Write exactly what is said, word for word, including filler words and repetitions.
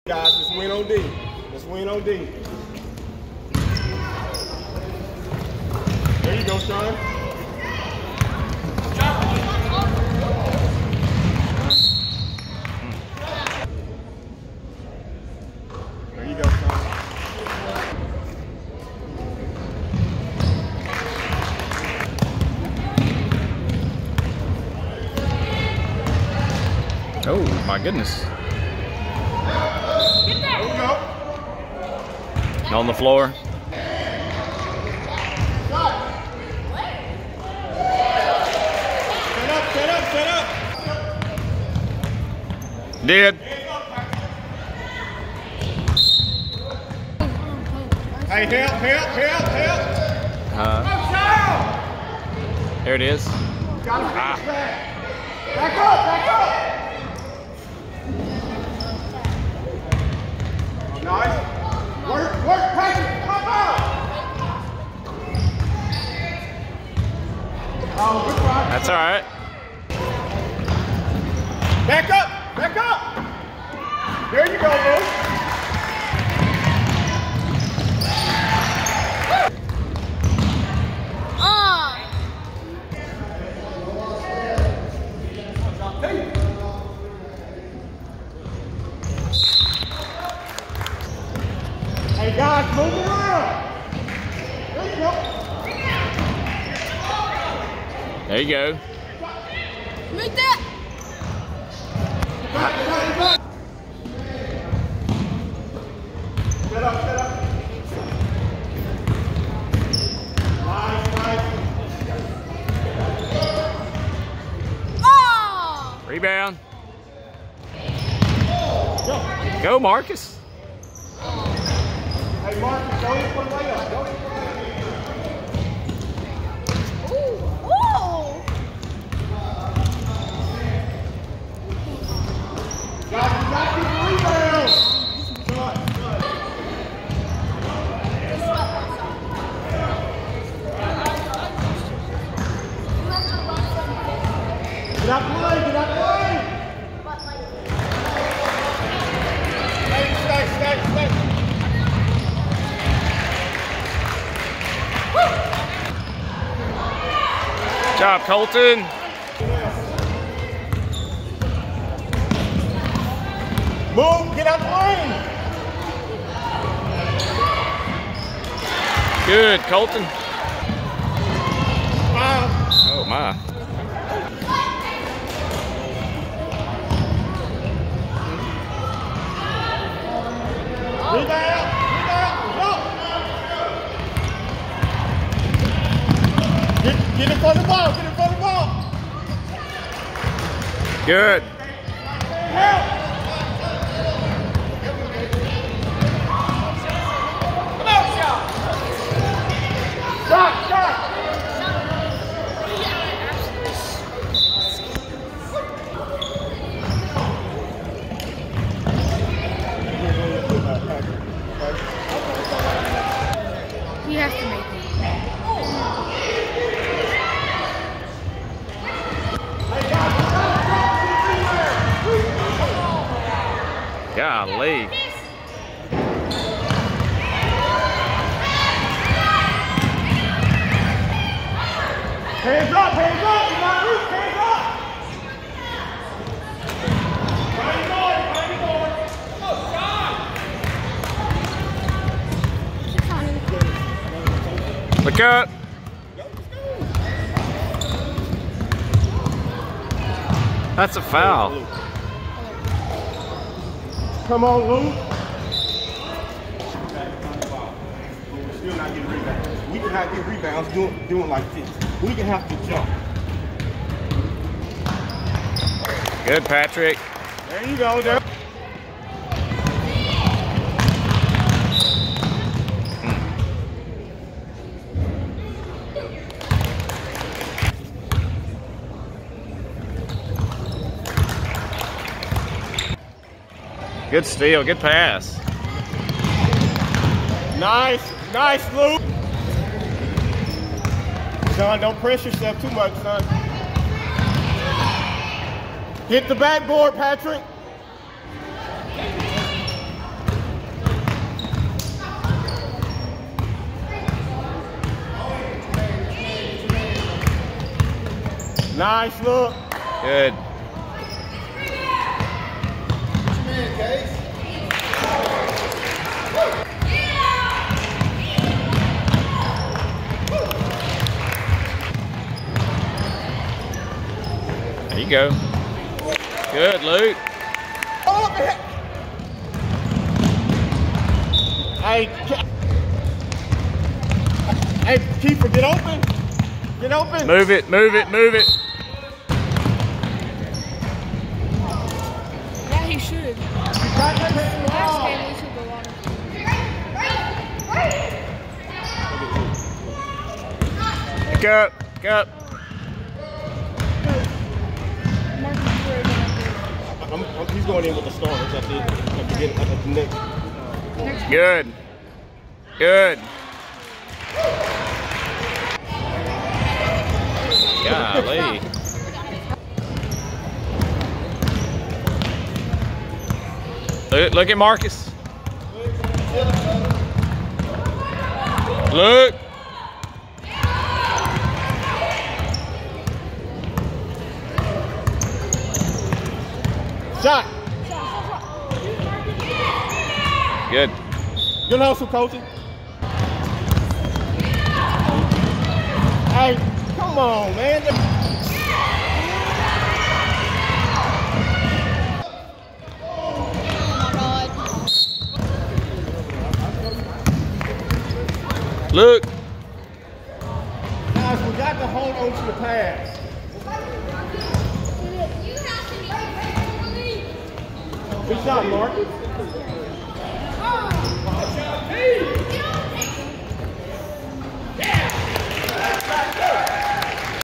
Guys, let's win on D. Let's win on D. There you go, Sean. There you go, Sean. Oh, my goodness. Get there. There we go. On the floor. Set up, set up, set up. Did. Hey, help, help, help, help. Uh, there it is. Got him. Ah. Back up, back up. Nice. Work, work, Patrick, come on. Oh, good try. That's all right. Back up, back up. There you go, Luke. Hey guys, move around. There you go. There you go. Make that. Back, back, back. Set up, set up. Nice, nice. Oh! Rebound. Go, Marcus. Hey Marcus, go in for the layup. Go in for the layup. Ooh! Ooh! Guys, you got to get the rebound. Good, good. Get out the way, get out the way. Stay, stay, stay, stay. Good job, Colton. Move, get out the lane. Good, Colton. Wow. Oh, my. Rebound, rebound, go. Get, get in front of the ball, get in front of the ball. Good. Help. Come on, shot. Shot, shot. He has to make it. Golly. Hands up, hands up, you got loose, hands up. Find the board, find the board. Go, Sean. Look up. That's a foul. Come on, Lou. We're still not getting rebounds. We can not get rebounds doing, doing like this. We can have to jump. Good, Patrick. There you go, there. Good steal, good pass. Nice, nice, Luke. Sean, don't press yourself too much, son. Hit the backboard, Patrick. Nice look. Good. Man, Case. There you go. Good, Luke. Oh, man. Hey, hey, keeper, get open. Get open. Move it, move it, move it. Yeah, he should. Last game we took a lot of. Pick up, pick up. I'm, I'm, he's going in with the starters at the, at the, beginning, at the next. Good. Good. Golly. Look, look at Marcus. Look. Shot. Good. Good hustle, coaching. Hey, come on, man. Look. Guys, we got to hold on to the pass. Good shot, Marcus.